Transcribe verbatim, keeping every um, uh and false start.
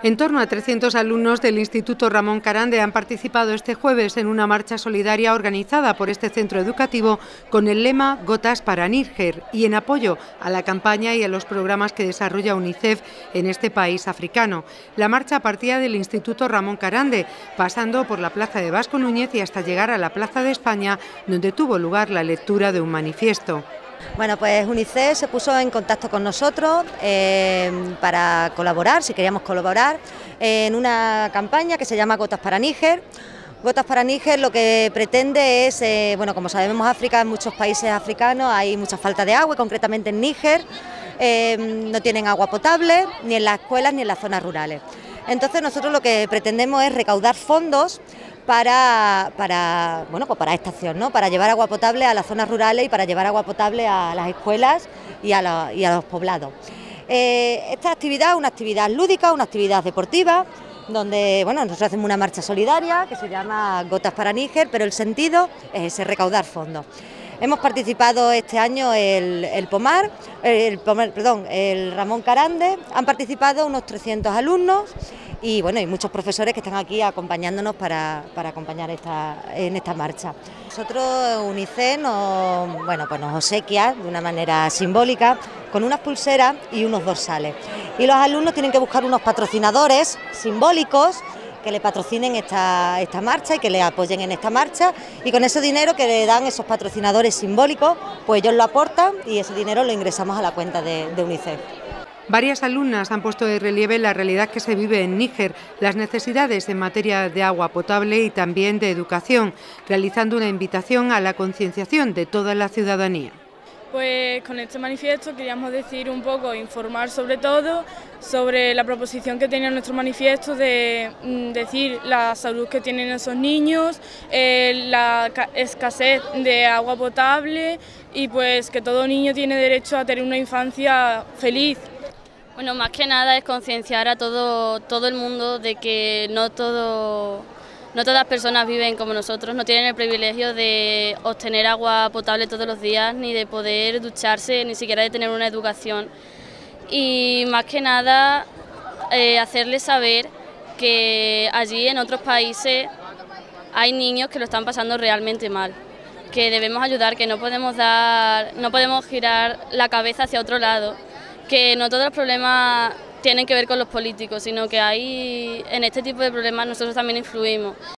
En torno a trescientos alumnos del Instituto Ramón Carande han participado este jueves en una marcha solidaria organizada por este centro educativo con el lema Gotas para Níger y en apoyo a la campaña y a los programas que desarrolla UNICEF en este país africano. La marcha partía del Instituto Ramón Carande, pasando por la Plaza de Vasco Núñez y hasta llegar a la Plaza de España, donde tuvo lugar la lectura de un manifiesto. Bueno, pues UNICEF se puso en contacto con nosotros eh, para colaborar, si queríamos colaborar, en una campaña que se llama Gotas para Níger. Gotas para Níger lo que pretende es, eh, bueno, como sabemos, África, en muchos países africanos hay mucha falta de agua, y concretamente en Níger eh, no tienen agua potable, ni en las escuelas ni en las zonas rurales. Entonces nosotros lo que pretendemos es recaudar fondos para, para, bueno, pues para esta acción, ¿no? Para llevar agua potable a las zonas rurales y para llevar agua potable a las escuelas y a, la, y a los poblados. Eh, esta actividad es una actividad lúdica, una actividad deportiva, donde bueno, nosotros hacemos una marcha solidaria que se llama Gotas para Níger, pero el sentido es ese, recaudar fondos. Hemos participado este año el, el Pomar, el, perdón, el Ramón Carande, han participado unos trescientos alumnos y bueno, hay muchos profesores que están aquí acompañándonos para, para acompañar esta, en esta marcha. Nosotros, UNICEF, nos, bueno, pues nos obsequia de una manera simbólica con unas pulseras y unos dorsales. Y los alumnos tienen que buscar unos patrocinadores simbólicos que le patrocinen esta, esta marcha y que le apoyen en esta marcha, y con ese dinero que le dan esos patrocinadores simbólicos, pues ellos lo aportan y ese dinero lo ingresamos a la cuenta de, de UNICEF. Varias alumnas han puesto de relieve la realidad que se vive en Níger, las necesidades en materia de agua potable y también de educación, realizando una invitación a la concienciación de toda la ciudadanía. Pues con este manifiesto queríamos decir un poco, informar sobre todo, sobre la proposición que tenía nuestro manifiesto de mm, decir la salud que tienen esos niños, eh, la escasez de agua potable y pues que todo niño tiene derecho a tener una infancia feliz. Bueno, más que nada es concienciar a todo, todo el mundo de que no todo... No todas las personas viven como nosotros, no tienen el privilegio de obtener agua potable todos los días, ni de poder ducharse, ni siquiera de tener una educación. Y más que nada, eh, hacerles saber que allí en otros países hay niños que lo están pasando realmente mal, que debemos ayudar, que no podemos dar, no podemos girar la cabeza hacia otro lado, que no todos los problemas tienen que ver con los políticos, sino que hay, en este tipo de problemas nosotros también influimos.